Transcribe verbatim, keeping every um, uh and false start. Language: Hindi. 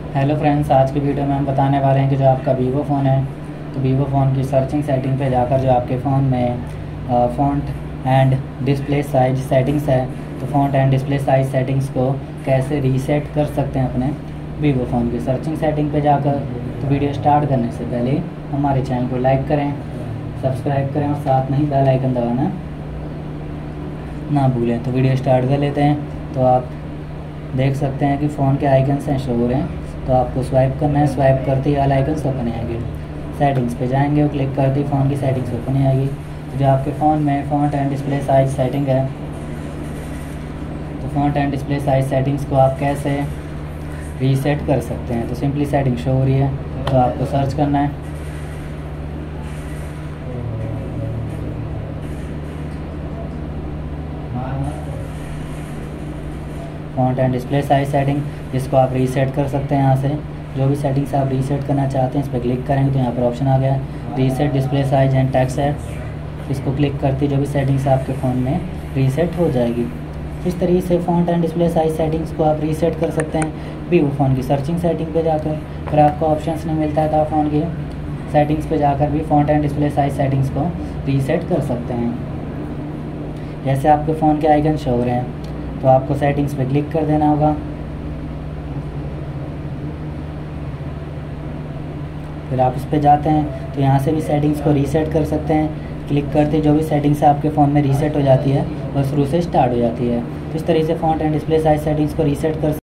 हेलो फ्रेंड्स, आज की वीडियो में हम बताने वाले हैं कि जो आपका वीवो फ़ोन है तो वीवो फ़ोन की सर्चिंग सेटिंग पे जाकर जो आपके फ़ोन में font and display size settings है तो font and display size settings को कैसे रीसेट कर सकते हैं अपने वीवो फ़ोन की सर्चिंग सेटिंग पे जाकर। तो वीडियो स्टार्ट करने से पहले हमारे चैनल को लाइक करें, सब्सक्राइब करें और साथ में ही बेल आइकन दबाना ना भूलें। तो वीडियो स्टार्ट कर लेते हैं। तो आप देख सकते हैं कि फ़ोन के आइकन्स हैं शो हो रहे हैं, तो आपको स्वाइप करना है। स्वाइप करते ही वाले आइकन्स ओपन आएंगे। सेटिंग्स पे जाएंगे और क्लिक करते ही फ़ोन की सेटिंग्स ओपन आएगी। तो जो आपके फ़ोन में font and display size setting है तो font and display size settings को आप कैसे रीसेट कर सकते हैं। तो सिंपली सेटिंग शो हो रही है, तो आपको सर्च करना है। Font and display size setting, जिसको आप रीसेट कर सकते हैं। यहाँ से जो भी सेटिंग्स आप रीसेट करना चाहते हैं इस पर क्लिक करेंगे तो यहाँ पर ऑप्शन आ गया है reset display size and text है। इसको क्लिक करते जो भी सेटिंग्स आपके फ़ोन में रीसेट हो जाएगी। इस तरीके से font and display size settings को आप रीसेट कर सकते हैं वीवो फ़ोन की सर्चिंग सेटिंग पे जाकर। अगर आपको ऑप्शंस नहीं मिलता है तो आप फ़ोन की सेटिंग्स पे जाकर भी font and display size settings को रीसेट कर सकते हैं। जैसे आपके फ़ोन के आइकन शो हो रहे हैं तो आपको सेटिंग्स पे क्लिक कर देना होगा। फिर आप इस पे जाते हैं तो यहाँ से भी सेटिंग्स को रीसेट कर सकते हैं। क्लिक करते जो भी सेटिंग्स आपके फ़ोन में रीसेट हो जाती है वह शुरू से स्टार्ट हो जाती है। तो इस तरीके से font and display size settings को रीसेट कर